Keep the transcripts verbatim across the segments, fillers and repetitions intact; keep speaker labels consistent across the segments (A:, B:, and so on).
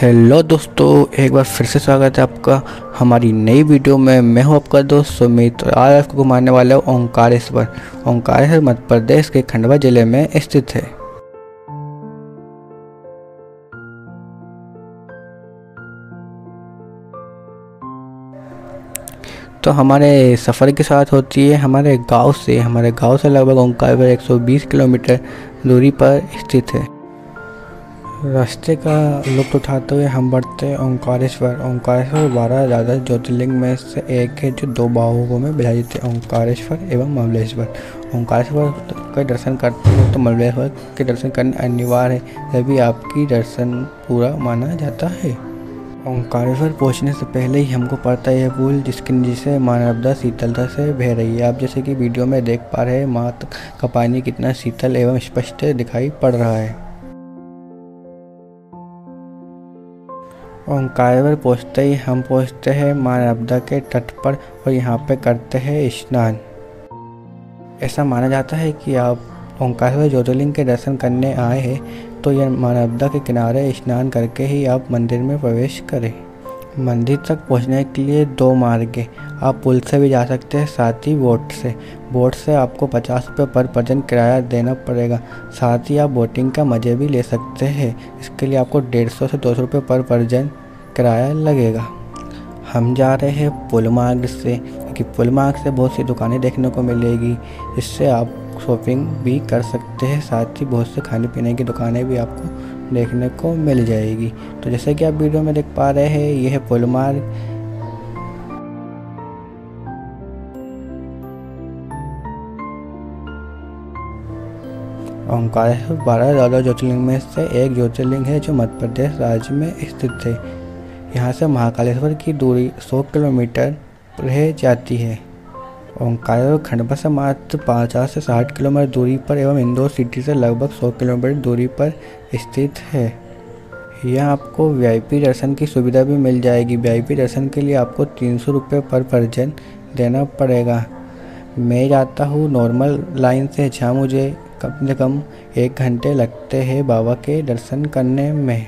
A: Hello दोस्तों, एक बार फिर से स्वागत है आपका हमारी नई वीडियो में। मैं हूं आपका दोस्त सुमित। तो आज आपको घुमाने वाला हूँ ओंकारेश्वर। ओंकारेश्वर मध्य प्रदेश के खंडवा जिले में स्थित है। तो हमारे सफ़र के साथ होती है हमारे गांव से हमारे गांव से लगभग ओंकारेश्वर एक सौ बीस किलोमीटर दूरी पर स्थित है। रास्ते का लुत्फ़ उठाते हुए हम बढ़ते हैं ओंकारेश्वर। ओंकारेश्वर बारह द्वादश ज्योतिर्लिंग में से एक है जो दो भागों में विभाजित है, ओंकारेश्वर एवं ममलेश्वर। ओंकारेश्वर का दर्शन करते हैं तो ममलेश्वर के दर्शन करना अनिवार्य है, तभी आपकी दर्शन पूरा माना जाता है। ओंकारेश्वर पहुंचने से पहले ही हमको पड़ता है यह पुल जिसके जिसे माँ नर्मदा शीतलता से बह रही है। आप जैसे कि वीडियो में देख पा रहे हैं माँ का पानी कितना शीतल एवं स्पष्ट दिखाई पड़ रहा है। ओंकारेश्वर पहुँचते ही हम पहुँचते हैं माँ नर्मदा के तट पर और यहाँ पे करते हैं स्नान। ऐसा माना जाता है कि आप ओंकारेश्वर ज्योतिर्लिंग के दर्शन करने आए हैं तो यह माँ नर्मदा के किनारे स्नान करके ही आप मंदिर में प्रवेश करें। मंदिर तक पहुँचने के लिए दो मार्ग है, आप पुल से भी जा सकते हैं, साथ ही बोट से। बोट से आपको पचास रुपये पर पर्सन किराया देना पड़ेगा, साथ ही आप बोटिंग का मज़े भी ले सकते हैं। इसके लिए आपको डेढ़ सौ से दो सौ रुपये पर पर्सन किराया लगेगा। हम जा रहे हैं पुल मार्ग से क्योंकि पुल मार्ग से बहुत सी दुकानें देखने को मिलेगी, इससे आप शॉपिंग भी कर सकते हैं, साथ ही बहुत से खाने पीने की दुकानें भी आपको देखने को मिल जाएगी। तो जैसे कि आप वीडियो में देख पा रहे हैं यह है पुल मार्ग। ओंकारेश्वर बारह द्वादश ज्योतिर्लिंग में से एक ज्योतिर्लिंग है जो मध्य प्रदेश राज्य में स्थित है। यहाँ से महाकालेश्वर की दूरी सौ किलोमीटर रह जाती है। ओंकारेश्वर खंडवा से मात्र पचास से साठ किलोमीटर दूरी पर एवं इंदौर सिटी से लगभग सौ किलोमीटर दूरी पर स्थित है। यहाँ आपको वीआईपी दर्शन की सुविधा भी मिल जाएगी। वीआईपी दर्शन के लिए आपको तीन सौ रुपये पर पर्सन देना पड़ेगा। मैं जाता हूँ नॉर्मल लाइन से, जहाँ मुझे कम से कम एक घंटे लगते हैं बाबा के दर्शन करने में।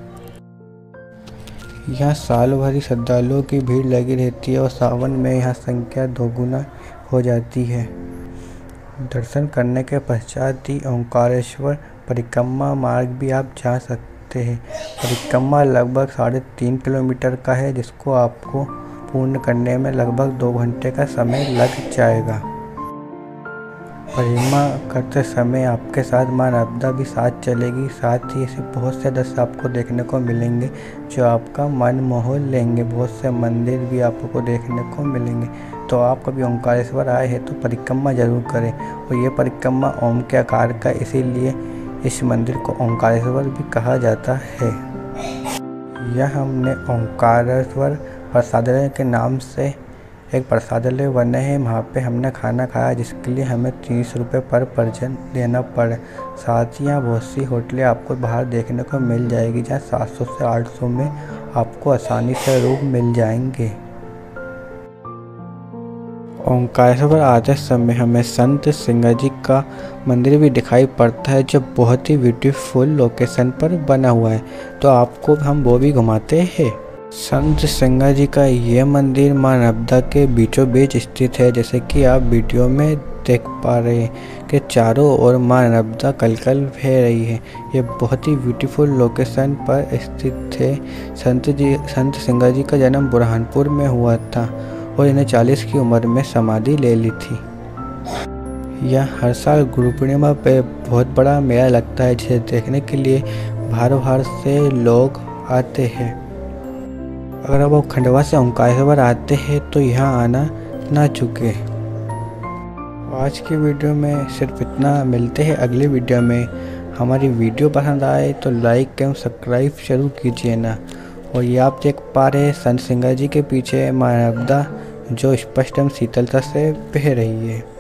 A: यहाँ साल भरी श्रद्धालुओं की भीड़ लगी रहती है और सावन में यहाँ संख्या दोगुना हो जाती है। दर्शन करने के पश्चात ही ओंकारेश्वर परिक्रमा मार्ग भी आप जा सकते हैं। परिक्रमा लगभग साढ़े तीन किलोमीटर का है जिसको आपको पूर्ण करने में लगभग दो घंटे का समय लग जाएगा। परिक्रमा करते समय आपके साथ माँ नर्मदा भी साथ चलेगी, साथ ही ऐसे बहुत से दृश्य आपको देखने को मिलेंगे जो आपका मन मोह लेंगे। बहुत से मंदिर भी आपको देखने को मिलेंगे। तो आप कभी ओंकारेश्वर आए हैं तो परिक्रमा जरूर करें। और ये परिक्रमा ओम के आकार का, इसीलिए इस मंदिर को ओंकारेश्वर भी कहा जाता है। यह हमने ओंकारेश्वर प्रसादालय के नाम से एक प्रसादालय बने हैं, वहाँ पे हमने खाना खाया जिसके लिए हमें तीस रुपये पर पर्सन देना पड़े। साथ ही यहाँ बहुत सी होटलें आपको बाहर देखने को मिल जाएगी जहाँ सात सौ से आठ सौ में आपको आसानी से रूम मिल जाएंगे। ओंकारेश्वर आते समय हमें संत सिंह जी का मंदिर भी दिखाई पड़ता है जो बहुत ही ब्यूटीफुल लोकेशन पर बना हुआ है, तो आपको हम वो भी घुमाते हैं। संत सिंह जी का ये मंदिर माँ नर्मदा के बीचों बीच स्थित है। जैसे कि आप वीडियो में देख पा रहे हैं कि चारों ओर माँ नर्मदा कलकल बह रही है। ये बहुत ही ब्यूटीफुल लोकेशन पर स्थित है। संत जी संत सिंह जी का जन्म बुरहानपुर में हुआ था और इन्हें चालीस की उम्र में समाधि ले ली थी। यह हर साल गुरु पूर्णिमा पे बहुत बड़ा मेला लगता है जिसे देखने के लिए बाहर बाहर से लोग आते हैं। अगर आप खंडवा से ओंकारेश्वर आते हैं तो यहाँ आना ना चूकें। आज की वीडियो में सिर्फ इतना। मिलते हैं अगले वीडियो में। हमारी वीडियो पसंद आए तो लाइक एवं सब्सक्राइब जरूर कीजिए ना। और ये आप देख पा रहे हैं संत सिंह जी के पीछे माँ नर्मदा जो स्पष्ट एवं शीतलता से बह रही है।